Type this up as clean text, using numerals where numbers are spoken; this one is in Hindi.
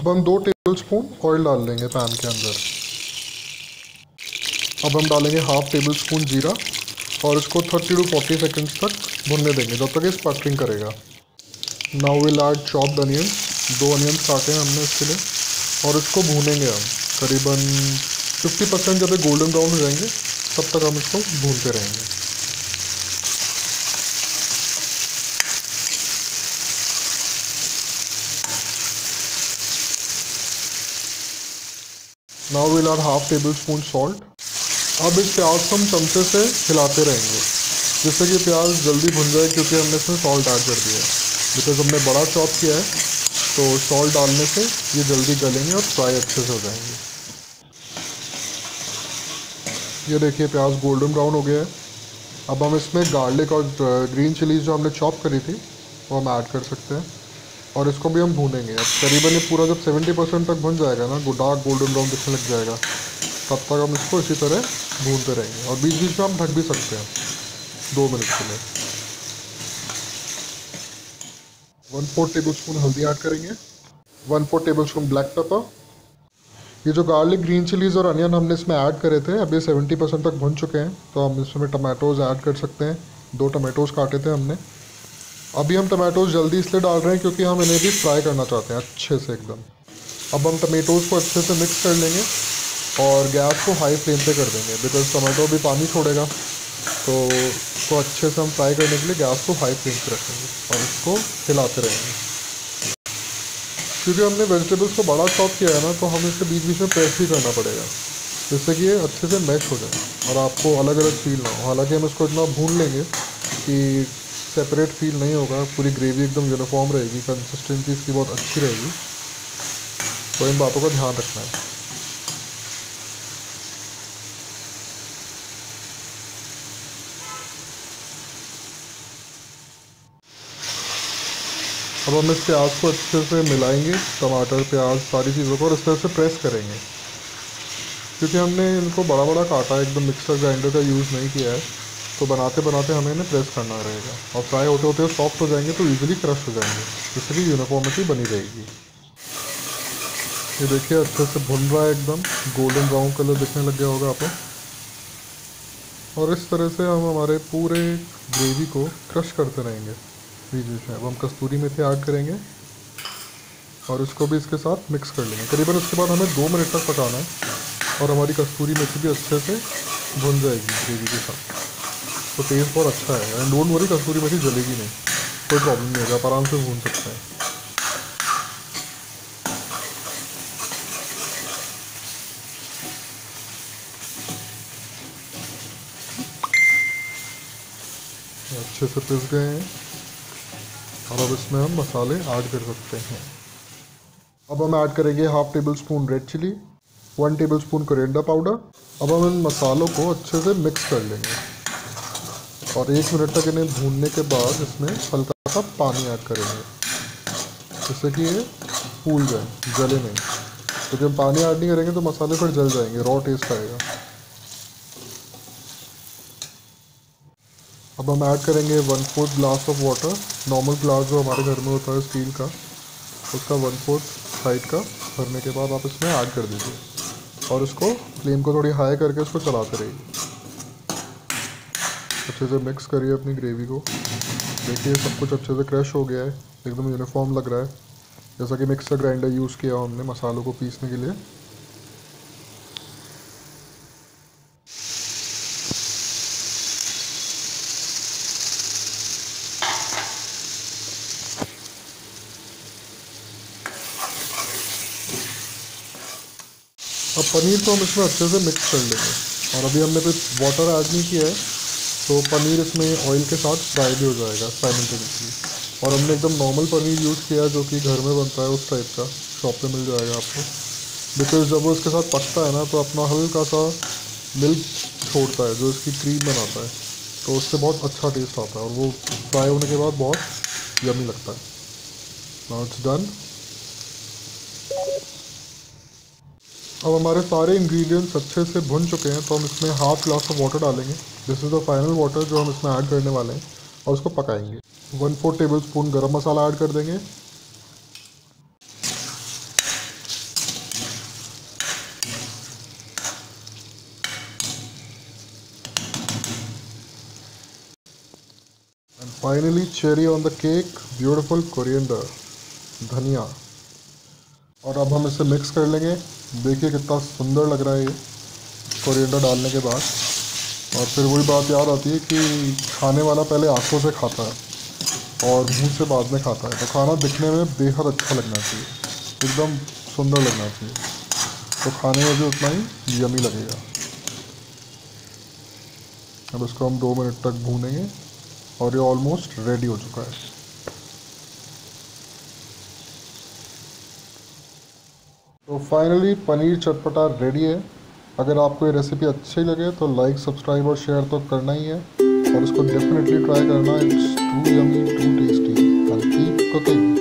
अब हम 2 टेबलस्पून ऑयल डाल लेंगे पैन के अंदर। अब हम डालेंगे हाफ टेबल स्पून जीरा और इसको 30 to 40 सेकेंड्स तक भुनने देंगे जब तक ये स्पटरिंग करेगा। Now will add chopped onions. 2 onions काटे हैं हमने इसके लिए और इसको भूनेंगे हम करीबन 50% जब ये गोल्डन ब्राउन हो जाएंगे तब तक हम इसको भूनते रहेंगे। Now will add half tablespoon salt. अब इस प्याज को हम चमचे से हिलाते रहेंगे जिससे कि प्याज जल्दी भुन जाए, क्योंकि हमने इसमें सॉल्ट ऐड कर दिया है। बिकॉज हमने बड़ा चॉप किया है तो सॉल्ट डालने से ये जल्दी गलेंगे और फ्राई अच्छे से हो जाएंगे। ये देखिए प्याज गोल्डन ब्राउन हो गया है। अब हम इसमें गार्लिक और ग्रीन चिलीज जो हमने चॉप करी थी वो हम ऐड कर सकते हैं और इसको भी हम भूनेंगे। अब करीबन ये पूरा जब 70% तक भुन जाएगा ना, डार्क गोल्डन ब्राउन दिखने लग जाएगा, तब तक हम इसको इसी तरह भूनते रहेंगे और बीच बीच में हम ढक भी सकते हैं 2 मिनट के लिए। 1/4 टेबल स्पून हल्दी ऐड करेंगे, 1/4 टेबल स्पून ब्लैक पेपर। ये जो गार्लिक ग्रीन चिलीज़ और अनियन हमने इसमें ऐड करे थे अब ये 70% तक भुन चुके हैं, तो हम इसमें टमाटोज़ ऐड कर सकते हैं। 2 टमाटोज़ काटे थे हमने। अभी हम टमाटोज़ जल्दी इसलिए डाल रहे हैं क्योंकि हम इन्हें भी फ्राई करना चाहते हैं अच्छे से एकदम। अब हम टमाटोज़ को अच्छे से मिक्स कर लेंगे और गैस को हाई फ्लेम पे कर देंगे बिकॉज टमाटो भी पानी छोड़ेगा, तो इसको अच्छे से हम फ्राई करने के लिए गैस को हाई फ्लेम पे रखेंगे और इसको हिलाते रहेंगे। क्योंकि हमने वेजिटेबल्स को बड़ा चॉप किया है ना, तो हमें इसे बीच बीच में प्रेस भी करना पड़ेगा जिससे कि ये अच्छे से मैश हो जाए और आपको अलग अलग फील ना हो। हालांकि हम इसको इतना भून लेंगे कि सेपरेट फील नहीं होगा, पूरी ग्रेवी एकदम यूनिफॉर्म रहेगी, कंसिस्टेंसी इसकी बहुत अच्छी रहेगी, तो इन बातों का ध्यान रखना है। अब हम इस प्याज को अच्छे से मिलाएंगे, टमाटर प्याज सारी चीज़ों को, और इस तरह से प्रेस करेंगे। क्योंकि हमने इनको बड़ा बड़ा काटा है, एकदम मिक्सर ग्राइंडर का यूज़ नहीं किया है, तो बनाते बनाते हमें इन्हें प्रेस करना रहेगा और फ्राई होते होते सॉफ्ट हो जाएंगे तो इजीली क्रश हो जाएंगे, जिससे कि यूनिफॉर्मिटी बनी रहेगी। ये देखिए अच्छे से भुन रहा है, एकदम गोल्डन ब्राउन कलर दिखने लग गया होगा आपको। और इस तरह से हम हमारे पूरे ग्रेवी को क्रश करते रहेंगे बीच बीच में। अब हम कस्तूरी मेथी ऐड करेंगे और इसको भी इसके साथ मिक्स कर लेंगे। करीबन उसके बाद हमें 2 मिनट तक पकाना है और हमारी कस्तूरी मेथी भी अच्छे से भुन जाएगी ग्रेवी के साथ, तो टेस्ट बहुत अच्छा है। एंड डोंट वरी, कस्तूरी मेथी जलेगी नहीं, कोई प्रॉब्लम नहीं होगा, आप आराम से भून सकते हैं। अच्छे से पिस गए हैं और अब इसमें हम मसाले ऐड कर सकते हैं। अब हम ऐड करेंगे half tablespoon red chilli, 1 tablespoon coriander powder. अब हम इन मसालों को अच्छे से मिक्स कर लेंगे और 1 मिनट तक इन्हें भूनने के बाद इसमें हल्का सा पानी ऐड करेंगे जिससे कि ये फूल जाए, जले नहीं। तो जब पानी ऐड नहीं करेंगे तो मसाले फिर जल जाएंगे, रॉ टेस्ट आएगा। अब हम ऐड करेंगे 1/4 glass of water. Normal glass जो हमारे घर में होता है स्टील का, उसका 1/4 साइड का भरने के बाद आप इसमें ऐड कर दीजिए और उसको फ्लेम को थोड़ी हाई करके उसको चलाते रहिए। अच्छे से मिक्स करिए अपनी ग्रेवी को। देखिए सब कुछ अच्छे से क्रश हो गया है, एकदम यूनिफॉर्म लग रहा है, जैसा कि मिक्सर ग्राइंडर यूज़ किया हमने मसालों को पीसने के लिए। अब पनीर को हम इसमें अच्छे से मिक्स कर लेंगे और अभी हमने कुछ वाटर ऐड नहीं किया है, तो पनीर इसमें ऑयल के साथ फ्राई भी हो जाएगा साइमल्टेनियसली। और हमने एकदम नॉर्मल पनीर यूज़ किया जो कि घर में बनता है उस टाइप का, शॉप पे मिल जाएगा आपको। बिकॉज जब वो इसके साथ पकता है ना तो अपना हल्का सा मिल्क छोड़ता है जो इसकी क्रीम बनाता है, तो उससे बहुत अच्छा टेस्ट आता है और वो फ्राई होने के बाद बहुत यमी लगता है। Now it's done. अब हमारे सारे इंग्रेडिएंट्स अच्छे से भुन चुके हैं, तो हम इसमें हाफ ग्लास ऑफ वाटर डालेंगे। This is the final water जो हम इसमें ऐड करने वाले हैं और उसको पकाएंगे। 1/4 टेबल स्पून गरम मसाला ऐड कर देंगे, finally cherry on the cake, beautiful coriander, धनिया। और अब हम इसे मिक्स कर लेंगे। देखिए कितना सुंदर लग रहा है ये कोरिएंडर डालने के बाद। और फिर वही बात याद आती है कि खाने वाला पहले आंखों से खाता है और मुंह से बाद में खाता है, तो खाना दिखने में बेहद अच्छा लगना चाहिए, एकदम सुंदर लगना चाहिए, तो खाने में भी उतना ही यमी लगेगा। अब इसको हम 2 मिनट तक भूनेंगे और ये ऑलमोस्ट रेडी हो चुका है। तो फाइनली पनीर चटपटा रेडी है। अगर आपको ये रेसिपी अच्छी लगे तो लाइक, सब्सक्राइब और शेयर तो करना ही है, और इसको डेफिनेटली ट्राई करना। It's too yummy, too tasty, and keep cooking.